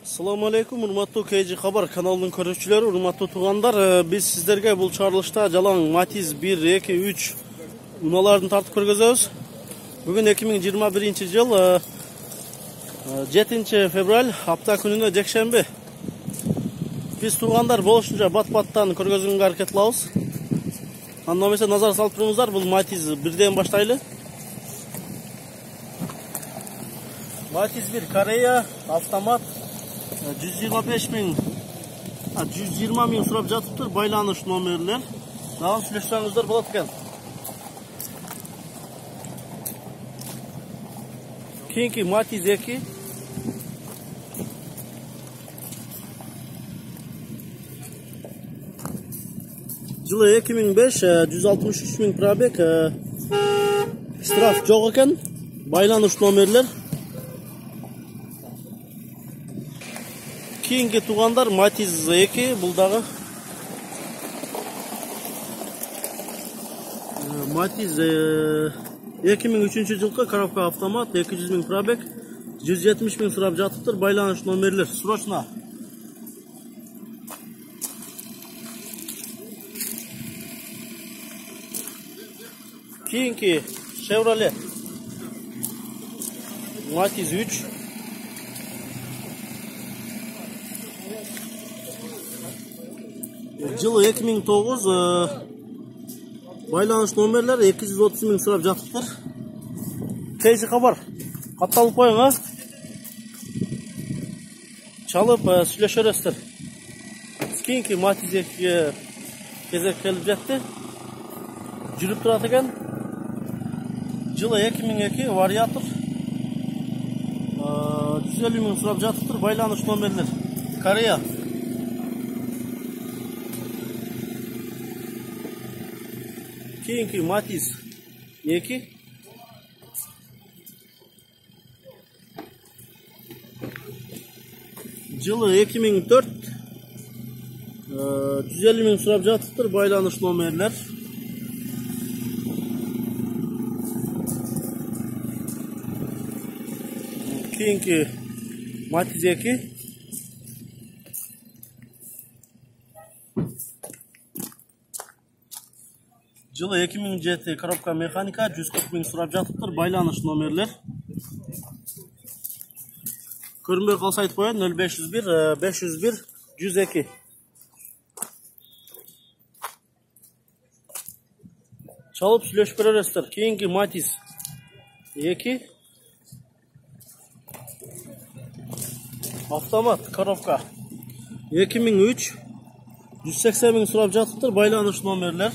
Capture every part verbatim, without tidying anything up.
Assalamu alaikum, урматтуу кей джи Хабар каналынын көрүүчүлөрү, урматтуу туугандар. Биз сиздерге бул чыгарылышта жалаң Матиз бир, эки, үч унааларын тартып көргөзөбүз. Бүгүн эки миң жыйырма биринчи жыл жетинчи февраль, апта күнүнө жекшемби. Биз туугандар болушунча бат-баттан көргөзүүгө аракет кылабыз. Анда эмесе назар салып туруңуздар, бул Матиз бирден баштайлы. Матиз бир Корея, автомат. жүз жыйырма беш миң, жүз жыйырма миң сурап жатыптыр, байланыш номерлер. Дагы сүйлөшсөңүздөр болот экен. Кийинки Матиз эки. Жылы эки миң беш, жүз алтымыш үч миң пробег, штраф жок экен, байланыш номерлер. Кийинки туугандар Матиз эки, бул дагы Матиз эки миң үчүнчү жылкы коробка автомат, эки жүз миң пробег, жүз жетимиш миң сурап жатыптыр, байланыш номерлер. Срочно. Кийинки Chevrolet Матиз үч. Жылы эки миң тогуз, байланыш номерлер эки жүз отуз миң сурап жатыптыр. кей джи Хабар катталып коюң, а? Чалып сүйлөшөрөсүздөр. Кийинки Матиз экиге кезек келип жетти. Жүрүп турат экен. Жылы эки миң эки, вариатор. жүз элүү миң сурап жатыптыр, байланыш номерлер. Корея. Кийинки Матиз эки. Жылы эки миң төрт. жүз элүү миң сурап жатыптыр, байланыш номерлер. Кийинки Матиз эки. Жылы эки миң жети, коробка механика, жүз кырк миң сурап жатыптыр, байланыш номерлер. Көрүнбөй калса айтып коеюн, нөл беш жүз бир, беш жүз бир, жүз эки. Чалып сүйлөшүп көрөсүздөр. Кийинки Матиз эки. Автомат, коробка. эки миң үч, жүз сексен миң сурап жатыптыр, байланыш номерлер.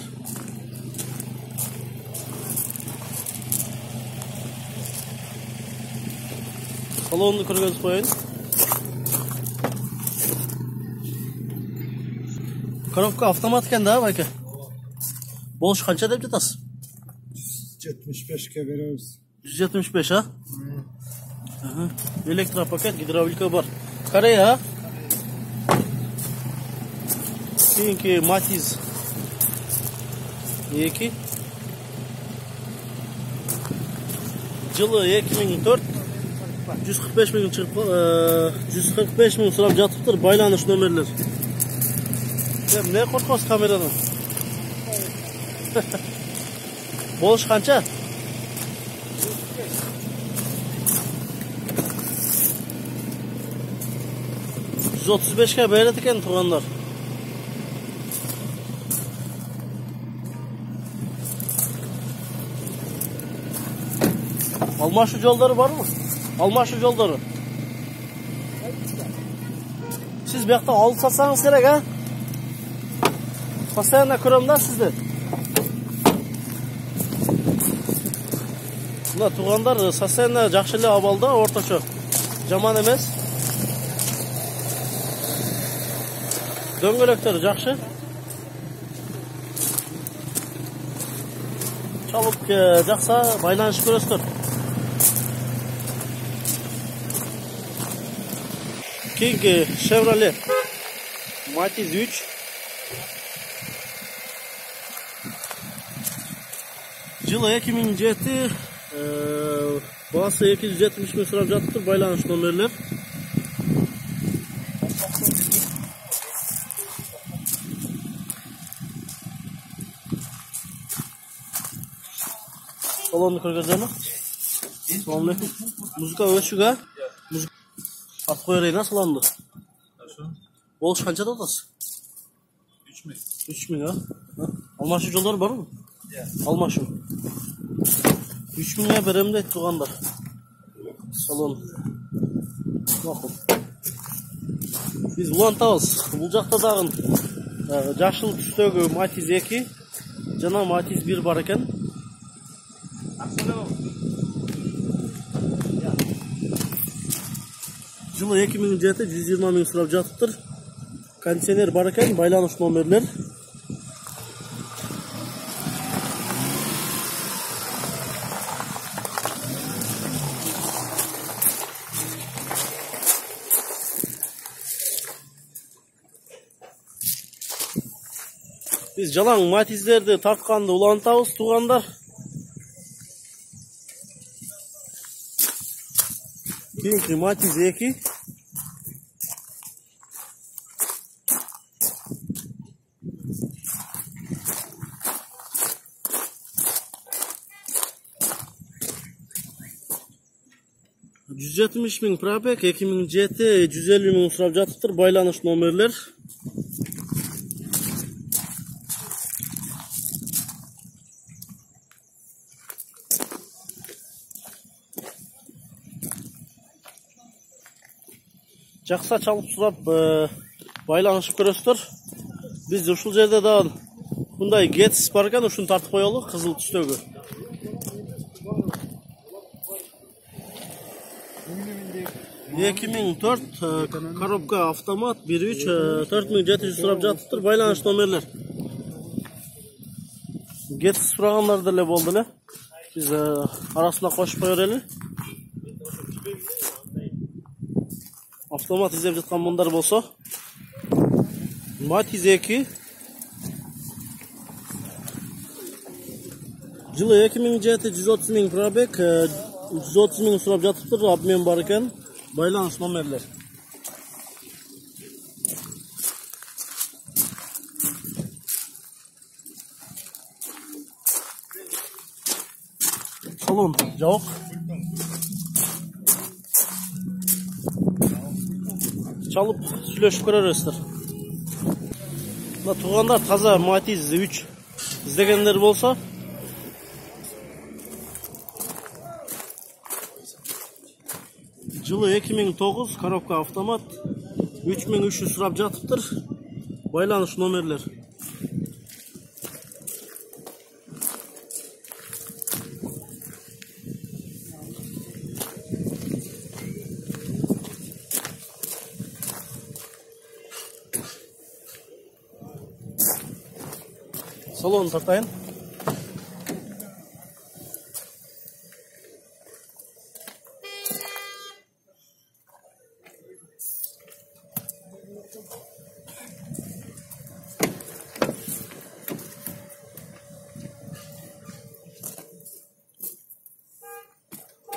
Салонду көргөзүп коеюн. Коробка автомат экен да, байке. Болуш канча деп жатасыз? жүз жетимиш бешке беребиз. жүз жетимиш беш, а? Электропакет, гидравлика бар. Корея, а? Кийинки Матиз эки. Жылы эки миң төрт. жүз кырк беш миң чыгып, жүз кырк беш миң сурап жатыптыр, байланыш номерлер. Эмне коркосуз камерадан? Болуш канча? жүз отуз бешке берет экен туугандар. Алмашуу жолдору барбы? Алмашуу жолдору. Сиз бияқта алып сатсаңыз керек, а? Постоянно көрөм да сизди. Мына туугандар состояние жакшы эле абалда, орточо. Жаман эмес. Дөңгөлөктөр жакшы. Чалып жакса байланышып көрөсүздөр. Кийинки Chevrolet Матиз үч. Жылы эки миң жети, Басы эки жүз жетимиш миң сурап жатыптыр, байланыш номерлер. Salonunu koyacağım. Selamünaleyküm. Müzik ölçüge. Müzik. At koyarayı nasıl alındı? Oluş kança da odası? üç mü? üç bin ha. Almaşı yollar var mı? Almaşı. üç bin'e beremde et tuğanlar. Salon. Bakın. Biz ulan tavız. Bulcakta dağın. Yaşıl tüstögü Matiz iki. Cana Matiz bir var eken. Жылы эки миң жети жүз жыйырма миң сурап жатыптыр. Кондиционер бар экен, байланыш номерлер. Biz жалаң Матиздерди тартканды улантабыз, туугандар. Кийинки Матиз эки. жүз жетимиш миң пробег, эки миң жети жүз элүү миң сурап жатыптыр, байланыш номерлер. Жақса чалып сурап байланышып көрөсүздөр. Биз ушул жерде да мындай гетс бар экен, ушуну тартып коелу, кызыл түстөгү. эки миң төрт коробка автомат бир үч төрт миң жети жүз сурап жатыптыр, байланыш номерлер. Гетс сурагандар деле болду эле. Биз арасына кошуп кое берели. Автомат издеп жаткан мындар болсо, Матиз эки. Жылы эки миң жети жүз отуз миң пробег, жүз отуз миң сурап жатыптыр, обмен бар экен, байланыш номерлер. Салон жабык. Çalıp сүйлөшүп көрөрсүздөр. Мына туугандар таза Матиз үч издегендер болсо, жылы эки миң тогуз коробка автомат үч миң үч жүз сурап жатыптыр, байланыш номерлер. Salonu tартайын.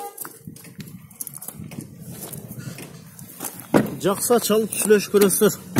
Жақса чалып сүйлөшүп көрөсүздөр.